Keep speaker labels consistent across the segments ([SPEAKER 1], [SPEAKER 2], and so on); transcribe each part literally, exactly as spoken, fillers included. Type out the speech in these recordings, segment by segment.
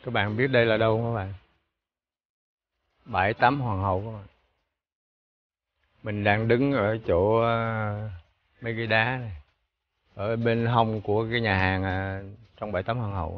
[SPEAKER 1] Các bạn biết đây là đâu không các bạn? Bãi tắm Hoàng hậu các bạn. Mình đang đứng ở chỗ ờ, mấy cái đá này, ở bên hông của cái nhà hàng ờ, trong bãi tắm Hoàng hậu.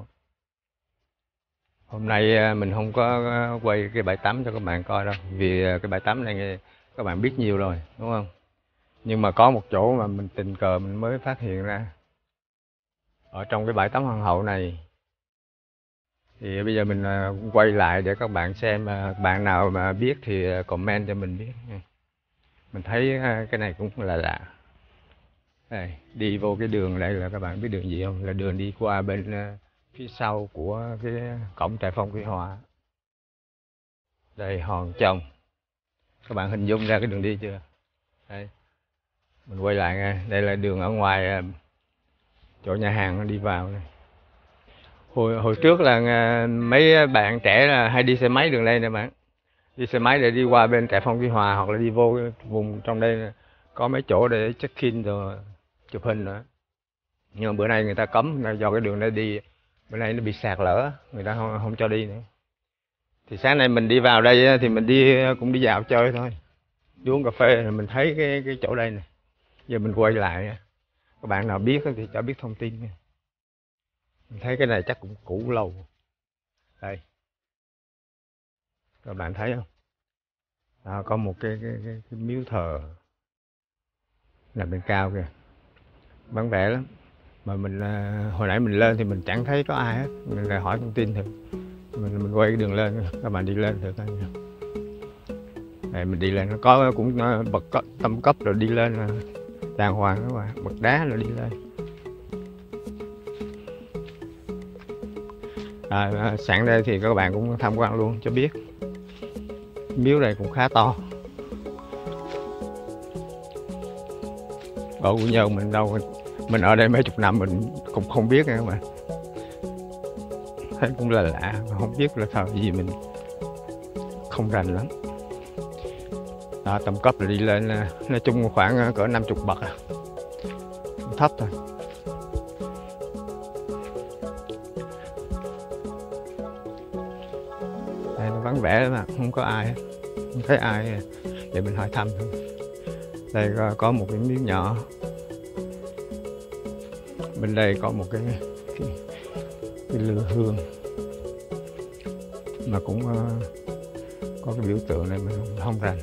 [SPEAKER 1] Hôm nay ờ, mình không có ờ, quay cái bãi tắm cho các bạn coi đâu, vì ờ, cái bãi tắm này các bạn biết nhiều rồi, đúng không? Nhưng mà có một chỗ mà mình tình cờ mình mới phát hiện ra. Ở trong cái bãi tắm Hoàng hậu này thì bây giờ mình ờ, quay lại để các bạn xem, ờ, bạn nào mà biết thì ờ, comment cho mình biết nha. Mình thấy ờ, cái này cũng là lạ. Đây, đi vô cái đường này là các bạn biết đường gì không? Là đường đi qua bên ờ, phía sau của cái cổng Trại Phong Quy Hòa. Đây, Hòn Trông. Các bạn hình dung ra cái đường đi chưa? Đây, mình quay lại nha. Đây là đường ở ngoài ờ, chỗ nhà hàng nó đi vào này. Hồi hồi trước là ờ, mấy bạn trẻ là hay đi xe máy đường đây nè bạn. Đi xe máy để đi qua bên Trại Phong Quy Hòa hoặc là đi vô cái vùng trong đây có mấy chỗ để check-in rồi chụp hình nữa. Nhưng mà bữa nay người ta cấm do cái đường đó đi bữa nay nó bị sạt lở, người ta không, không cho đi nữa. Thì sáng nay mình đi vào đây thì mình đi cũng đi dạo chơi thôi, đi uống cà phê rồi mình thấy cái cái chỗ đây nè. Giờ mình quay lại, các bạn nào biết thì cho biết thông tin nha. Mình thấy cái này chắc cũng cũ lâu. Đây, các bạn thấy không? Đó, có một cái, cái, cái, cái miếu thờ là bên cao kìa, vắng vẻ lắm. Mà mình hồi nãy mình lên thì mình chẳng thấy có ai hết, mình lại hỏi thông tin thử. Mình mình quay cái đường lên, các bạn đi lên thử coi nha. Đây mình đi lên, nó có cũng bậc tâm cấp rồi đi lên là đàng hoàng các bạn, bậc đá rồi đi lên. À, sẵn đây thì các bạn cũng tham quan luôn cho biết. Miếu này cũng khá to. Ở Quy Nhơn mình đâu, mình ở đây mấy chục năm mình cũng không biết nha các bạn. Thấy cũng là lạ, không biết là thời gì mình không rành lắm. Đó, tầm cấp là đi lên, nói chung khoảng cỡ năm chục bậc à, thấp thôi. Đây nó vắng vẻ mà không có ai, không thấy ai, để mình hỏi thăm thôi. Đây có, có một cái miếu nhỏ, bên đây có một cái cái, cái lư hương mà cũng uh, có cái biểu tượng này mình không, không rành.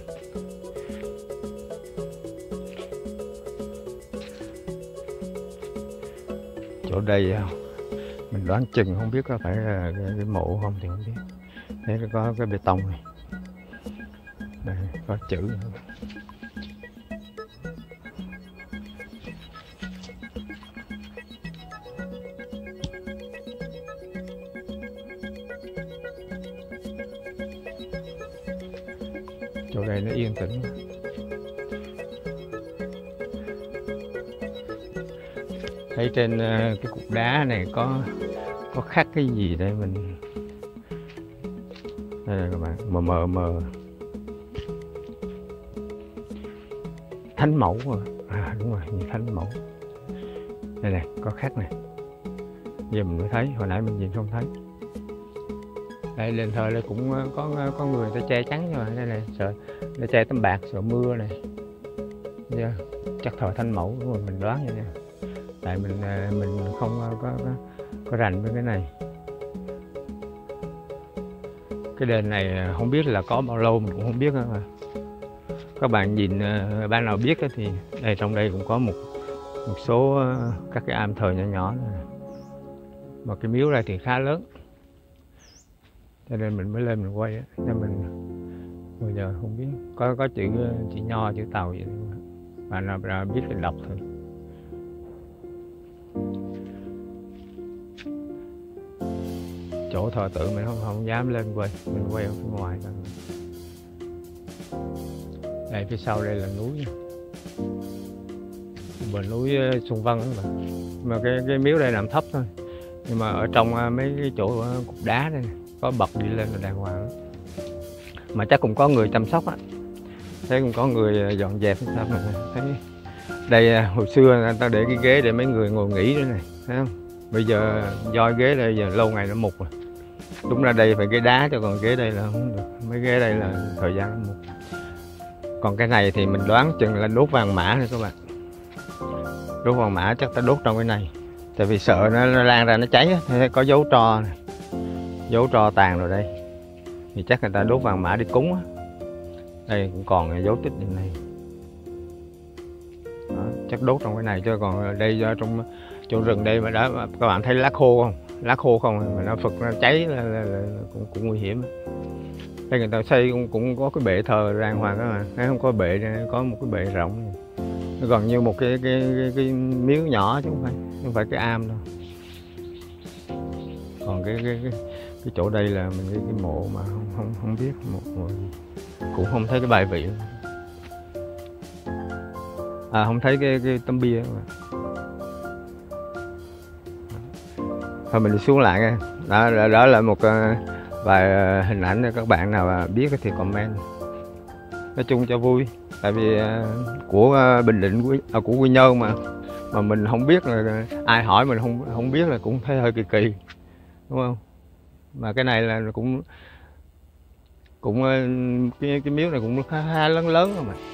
[SPEAKER 1] Chỗ đây mình đoán chừng không biết có phải là cái, cái mộ không thì không biết. Thấy có cái bê tông này, đây có chữ nữa. Chỗ đây nó yên tĩnh. Thấy trên cái cục đá này có có khắc cái gì đây mình. Đây là các bạn, mờ mờ mờ. Thánh mẫu rồi. À đúng rồi, như thánh mẫu. Đây này, có khắc này. Giờ mình mới thấy, hồi nãy mình nhìn không thấy. Đây đền thờ đây cũng có có người ta che chắn rồi. Đây này, sợ nó che tấm bạc sợ mưa này. Yeah. Chắc thờ thánh mẫu đúng rồi, mình đoán vậy nha. Tại mình mình không có có, có rành với cái này. Cái đền này không biết là có bao lâu mình cũng không biết nữa mà. Các bạn nhìn, bạn nào biết thì đây trong đây cũng có một một số các cái am thờ nhỏ nhỏ này. Mà cái miếu này thì khá lớn, cho nên mình mới lên mình quay á, cho mình bây giờ không biết có có chữ chữ nho chữ tàu gì đó. Bạn nào, nào biết thì đọc thôi. Chỗ thờ tự mình không không dám lên quay, mình quay ở phía ngoài thôi. Đây phía sau đây là núi, bờ núi Xuân Vân đó mà. Mà cái cái miếu đây nằm thấp thôi, nhưng mà ở trong mấy cái chỗ cục đá đây có bậc đi lên là đàng hoàng. Mà chắc cũng có người chăm sóc á, thấy cũng có người dọn dẹp sao mà thấy. Đây hồi xưa người ta để cái ghế để mấy người ngồi nghỉ nữa này, thấy không? Bây giờ do ghế đây giờ lâu ngày nó mục rồi, Đúng ra đây phải ghế đá cho, còn ghế đây là không được. Mấy ghế đây là thời gian một. Còn cái này thì mình đoán chừng là đốt vàng mã thôi các bạn. Đốt vàng mã chắc ta đốt trong cái này. Tại vì sợ nó, nó lan ra nó cháy á, thế có dấu tro này. Dấu tro tàn rồi đây. Thì chắc người ta đốt vàng mã đi cúng á. Đây cũng còn dấu tích như này. Đó, chắc đốt trong cái này, chứ còn đây trong chỗ rừng đây mà đã các bạn thấy lá khô không? Lá khô không mà nó phực nó cháy là, là, là, là cũng, cũng nguy hiểm. Đây người ta xây cũng, cũng có cái bệ thờ đàng hoàng các bạn, thấy không, có bệ, có một cái bệ rộng, nó gần như một cái cái, cái, cái miếu nhỏ chứ không phải không phải cái am đâu. Còn cái cái cái, cái chỗ đây là mình cái, cái mộ mà không không không biết một, một cũng không thấy cái bài vị, à không thấy cái, cái tấm bia mà. Thôi mình đi xuống lại nha. Đó, đó, đó là một uh, vài uh, hình ảnh để các bạn nào biết thì comment. Nói chung cho vui, tại vì uh, của uh, Bình Định, của, uh, của Quy Nhơn mà mà mình không biết, là ai hỏi mình không không biết là cũng thấy hơi kỳ kỳ, đúng không? Mà cái này là cũng cũng uh, cái cái miếu này cũng khá, khá lớn lớn rồi mà.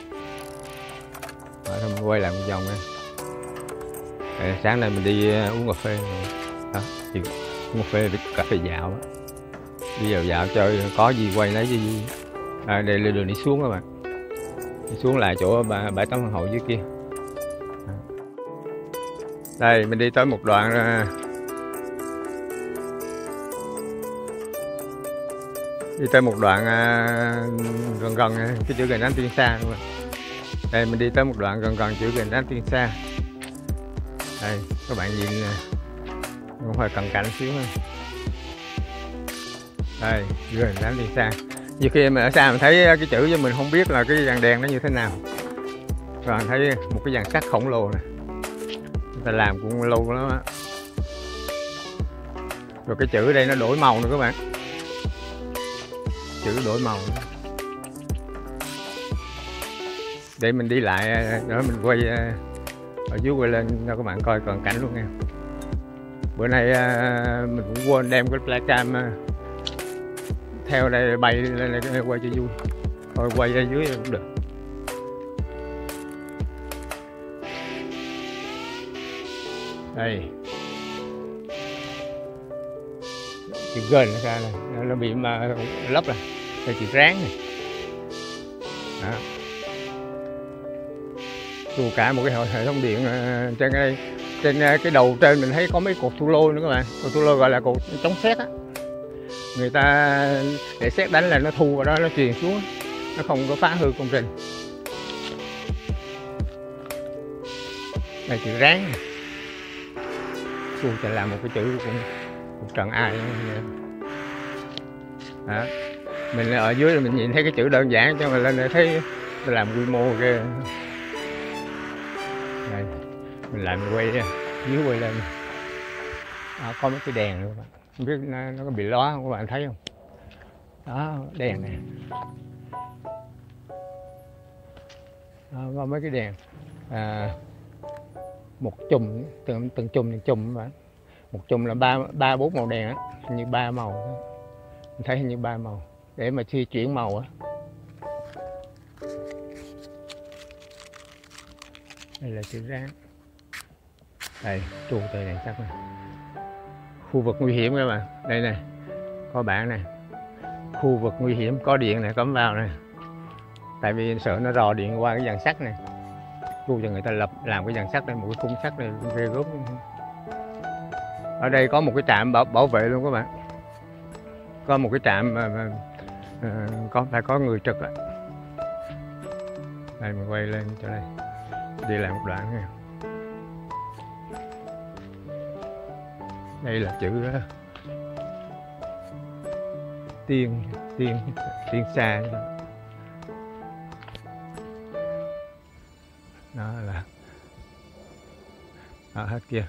[SPEAKER 1] Rồi, thôi mình quay lại một vòng nha. Để sáng nay mình đi uh, uống cà phê rồi. Đó, thì uống cà phê, cà phê dạo đó. Đi vào dạo chơi, có gì quay lấy gì. À, đây là đường đi xuống các bạn, đi xuống lại chỗ bãi tắm Hoàng Hậu dưới kia. Đây mình đi tới một đoạn đi tới một đoạn gần gần cái chữ Gành Đá Tiên Sa luôn. Đây mình đi tới một đoạn gần gần chữ Gành Đá Tiên Sa. Đây các bạn nhìn cũng hơi cận cảnh xíu ha. Đây Gành Đá Tiên Sa. Nhiều khi mà ở xa mình thấy cái chữ chứ mình không biết là cái dàn đèn nó như thế nào. Rồi mình thấy một cái dàn sắt khổng lồ này, người ta làm cũng lâu lắm á. Rồi cái chữ ở đây nó đổi màu nữa các bạn, chữ đổi màu nữa. Để mình đi lại nữa, mình quay ở dưới quay lên cho các bạn coi cận cảnh luôn nha. Bữa nay mình cũng quên đem cái flycam theo đây bay lên đây quay cho vui, thôi quay ở dưới cũng được. Đây chữ Gành nó ra này, nó, nó bị mà lấp rồi. Đây chữ Ráng này. Đó. Dù cả một cái hệ thống điện uh, trên cái trên uh, cái đầu trên mình thấy có mấy cột thu lôi nữa các bạn. Cột thu lôi gọi là cột chống sét á. Người ta để sét đánh là nó thu vào đó, nó truyền xuống, nó không có phá hư công trình. Đây chữ Ráng này. Xuจะlàm một cái chữ cũng một trận ai đó. Mình ở dưới mình nhìn thấy cái chữ đơn giản, cho mình lên để thấy làm quy mô ghê. Đây mình lại mình quay dưới quay lên. À, có mấy cái đèn nữa các bạn, không biết nó, nó có bị lóa không các bạn thấy không? Đó đèn này. Đó, có mấy cái đèn à, một chùm, từng từng chùm từng chùm các bạn. Một chùm là ba ba bốn màu đèn á, như ba màu, mình thấy như ba màu để mà khi chuyển màu á. Đây là chữ Ráng. Đây chuông trời đèn sắt này. Khu vực nguy hiểm các bạn, đây này có bảng này, khu vực nguy hiểm, có điện này, cấm vào này, tại vì sợ nó rò điện qua cái dàn sắt này. Khu cho người ta lập làm cái dàn sắt này, một cái khung sắt này ghê gớm. Ở đây có một cái trạm bảo, bảo vệ luôn các bạn, có một cái trạm mà, mà à, có phải có người trực á. Đây mình quay lên cho đây, đi lại một đoạn nha. Đây là chữ uh, tiên tiên tiên sa đó. Đó là đó, hết kia.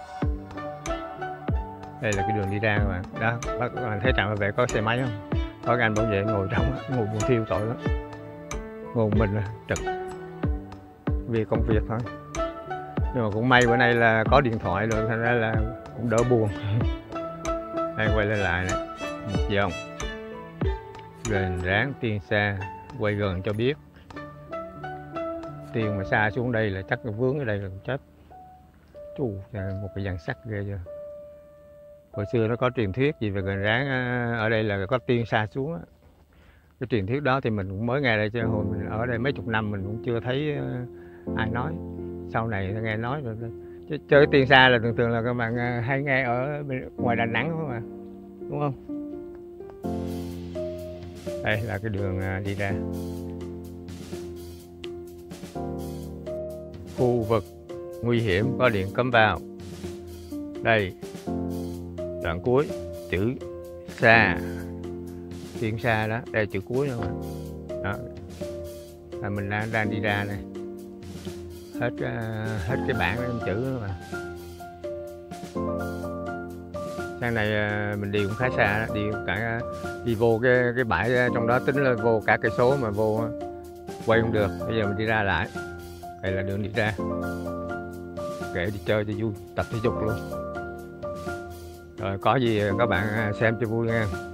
[SPEAKER 1] Đây là cái đường đi ra các bạn. Đó, các bạn thấy trạm bảo vệ có xe máy không? Có cái anh bảo vệ ngồi trong, ngồi buồn thiêu tội lắm. Ngồi mình là trực vì công việc thôi. Nhưng mà cũng may bữa nay là có điện thoại rồi, thành ra là cũng đỡ buồn. Đây quay lên lại nè, một vòng gành ráng tiên sa, quay gần cho biết. Tiên mà xa xuống đây là chắc vướng ở đây là chết. Chú, một cái dàn sắt ghê chưa. Hồi xưa nó có truyền thuyết gì về gành ráng ở đây là có tiên sa xuống á. Cái truyền thuyết đó thì mình cũng mới nghe đây chứ hồi mình ở đây mấy chục năm mình cũng chưa thấy ai nói. Sau này nghe nói rồi. Chứ chơi tiên sa là thường thường là các bạn hay nghe ở ngoài Đà Nẵng không à, đúng không? Đây là cái đường đi ra khu vực nguy hiểm, có điện cấm vào. Đây đoạn cuối chữ sa, tiên sa đó, đây là chữ cuối nữa mà. Đó là mình đang đang đi ra này, hết hết cái bảng em chữ nữa mà. Sáng này mình đi cũng khá xa đó, đi cả đi vô cái cái bãi trong đó tính là vô cả cây số mà vô quay không được. Bây giờ mình đi ra lại, đây là đường đi ra, kệ đi chơi cho vui, tập thể dục luôn. Rồi có gì các bạn xem cho vui nha.